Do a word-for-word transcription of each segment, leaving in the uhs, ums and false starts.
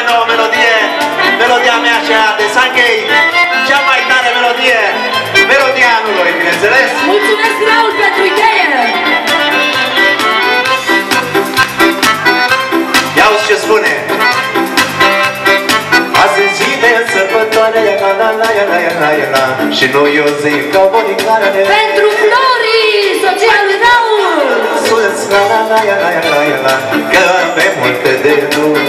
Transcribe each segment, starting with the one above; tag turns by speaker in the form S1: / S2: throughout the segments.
S1: nouă melodie, melodia mea și aia de Sankei, cea mai tare melodie, melodia anului, bineînțeles.
S2: Mulțumesc, Raul, pentru idee!
S1: Ia uzi ce spune. Azi e zi de sărbătoare, la la la la la la la, și nu eu zic ca bonicare.
S2: Pentru Flori, soția lui Raul!
S1: Sus, la la la la la la la, că avem multe de dus.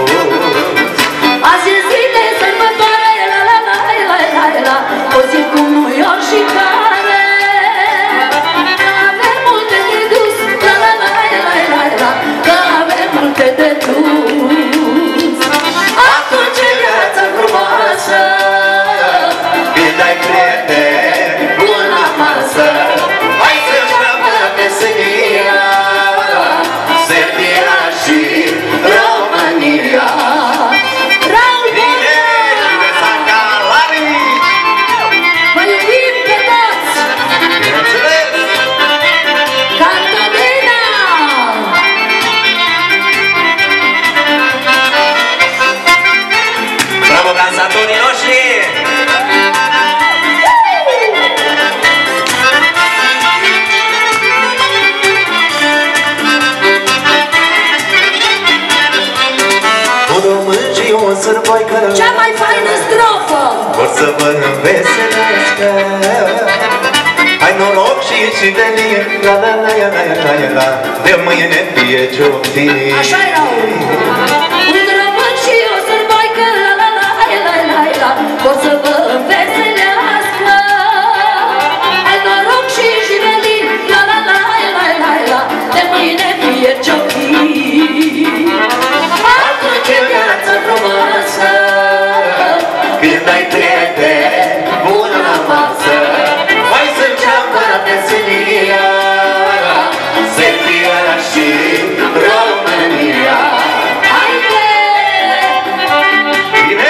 S2: Azi e zi de sărbătoare, la la la la la la, o zi cum nu e oricare. Avem multe de dus, la la la la la la, că avem multe de dus. Atunci e viața frumoasă,
S1: când ai prieteni bun la masă, hai să jucăm meseria, Serbia și România.
S2: Raul
S1: Bine, bine s-a calarit!
S2: vă iubim pe toți!
S1: Bineînțeles!
S2: Cantadina!
S1: Bravo, dansatorii noștri! Un român și o sârboică
S2: Cea mai faină strofă!
S1: vor să vă înveselească. Hai noroc și și velie, la la la la la la la, de mâine fie ce-o fi.
S2: Așa era un român și o sârboică, la la la la la la, vor să vă înveselească. Ai noroc și jivelin, la la la la la la, de mâine fie ce-o fi. Atunci e viața frumoasă,
S1: Când ai prieteni bun la masă, hai să înceapă meseria, Serbia și România.
S2: haide!
S1: Bine!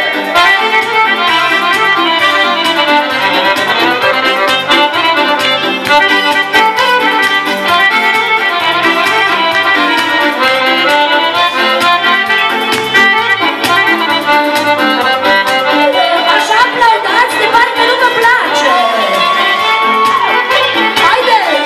S2: Așa aplaudați de parcă nu vă place! Haideți!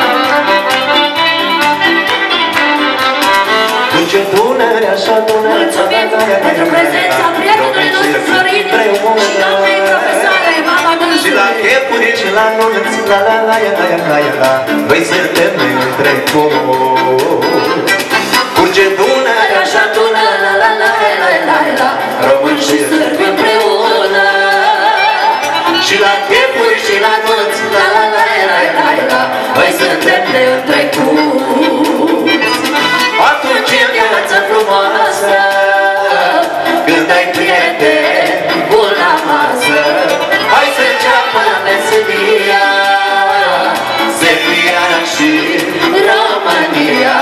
S1: Duce Dunăre, așa Dunăre,
S2: Mulțumim pentru prezența prietenului nostru Florin și doamnei profesoare, mama
S1: și la
S2: dânsului.
S1: chepuri și la nunți, la la la la la la la la, noi suntem între toți. Curge Dunăre,
S2: Așa tună, la la la la la la, români și sârbi împreună.
S1: și la chepuri și la nunți,
S2: La la la la la la, noi suntem de întrecut.
S1: atunci e viața frumoasă, când ai prieteni bun la masă, hai să înceapă meseria, Serbia și
S2: România.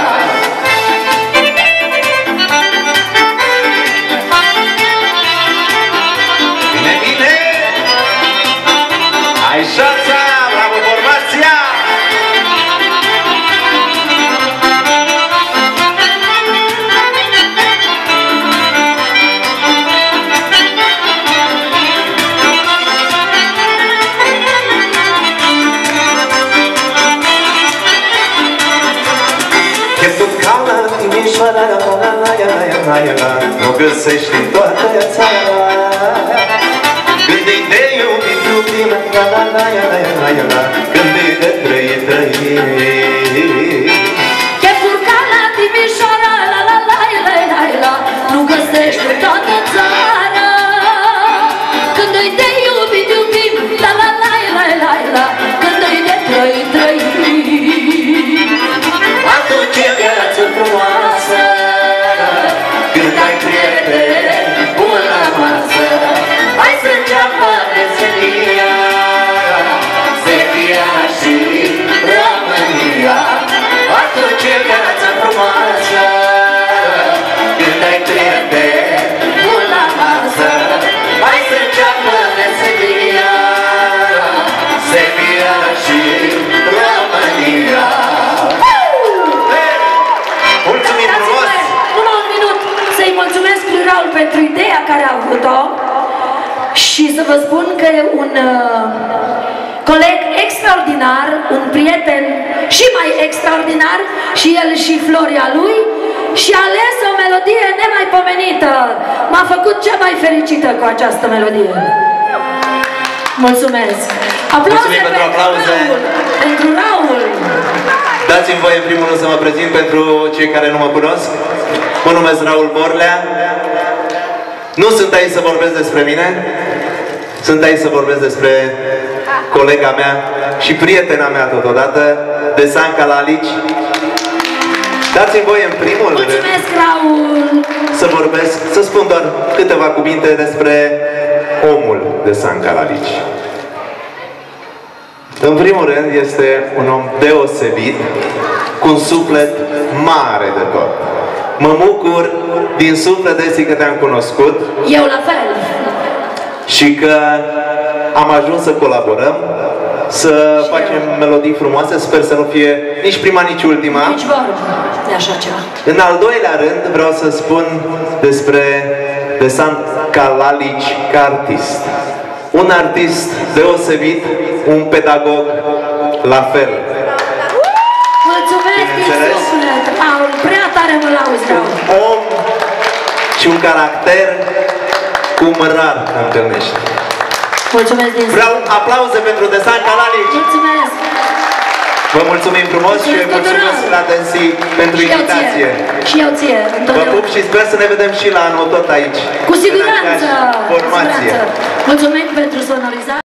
S1: Bine, bine! Hai șansa! Bravo, formația! Cheftul ca la Timișoara, la la la la la la la, nu găsești în toată țara. Când e de iubit, iubim, la la la la la la la, când e de trăit, trăit.
S2: Chefuri ca la Timișoara, la la la la la la, nu găsești în toată țara. Când îi de iubit, iubim, la la la la la la, când îi de trăit, trăit.
S1: Atunci e viață frumoasă, când ai prieteni bun la masă, hai să înceapă meseria, Serbia și România.
S2: să vă spun că e un uh, coleg extraordinar, un prieten și mai extraordinar, și el și floria lui, și a ales o melodie nemaipomenită. M-a făcut cea mai fericită cu această melodie. Mulțumesc! Aplauze
S1: Mulțumim pentru aplauze!
S2: Raul, pentru Raul!
S1: Dați-mi voie în primul rând să mă prezint pentru cei care nu mă cunosc. Mă numesc Raul Borlea. Nu sunt aici să vorbesc despre mine, sunt aici să vorbesc despre colega mea și prietena mea totodată, Desanca Lalici. Dați-mi voie în primul rând
S2: Mulțumesc, Raul!
S1: să vorbesc, să spun doar câteva cuvinte despre omul Desanca Lalici. În primul rând este un om deosebit, cu un suflet mare de tot. Mă bucur din suflet de că te-am cunoscut.
S2: Eu la fel.
S1: Și că am ajuns să colaborăm, să și facem eu. melodii frumoase. Sper să nu fie nici prima, nici ultima.
S2: Nici vorbă de așa ceva.
S1: În al doilea rând vreau să spun despre Desanca Lalici ca artist. Un artist deosebit, un pedagog la fel.
S2: Mulțumesc din suflet, Raul, prea tare mă lauzi, Raul.
S1: Un om și un caracter cum rar întâlnești.
S2: Mulțumesc din suflet.
S1: Vreau aplauze pentru Desanca Lalici.
S2: Mulțumesc.
S1: Vă mulțumim frumos și îi mulțumesc la Densi pentru
S2: și
S1: invitație.
S2: Și eu ție,
S1: Vă pup și sper să ne vedem și la anul tot aici.
S2: Cu siguranță.
S1: Formație.
S2: Mulțumim pentru sonorizare.